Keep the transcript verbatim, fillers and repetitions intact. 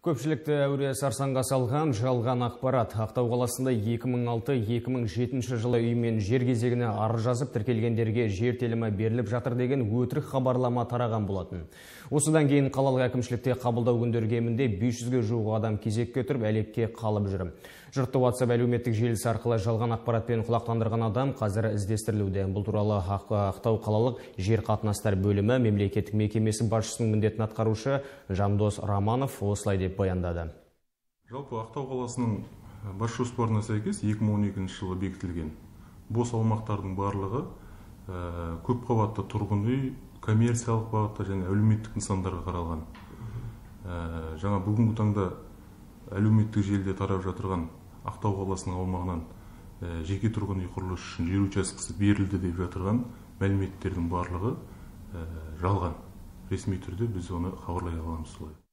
Көпшілікті әуре сарсаңға салған жалған ақпарат. Ақтау қаласында екі мың алты - екі мың жетінші жылы үй мен жер кезегіне арыз жазып тіркелгендерге жер телімі беріліп жатыр деген өтірік хабарлама тараған болатын. Осыдан кейін қалалық әкімшілікте қабылдау күндері кемінде бес жүзге жуық адам кезекке тұрып әлекке қалып жүр. Жұртты WhatsApp әлеуметтік желісі арқылы жалған ақпаратпен құлақтандырған адам қазір іздестірілуде. Бұл туралы Ақтау қалалық жер қатынастар бөлімі мемлекеттік мекемесі басшысының міндетін атқарушы Жандос Раманов осылай деп баяндады. Жалпы Ақтау қаласының бас жоспарына сәйкес екі мың он екінші жылы бекітілген бос аумақтардың барлығы көп қабатты тұрғын үй, коммерциялық бағытта және әлеуметтік нысандарға қаралған. Жаңа бүгінгі таңда әлеуметтік желіде тарап жатырған Ақтау қаласының аумағынан жеке тұрғын үй құрылысы үшін жер учаскесі берілді деп жатырған мәліметтердің барлығы жалған. Ресми түрде біз оны хабарлай аламыз.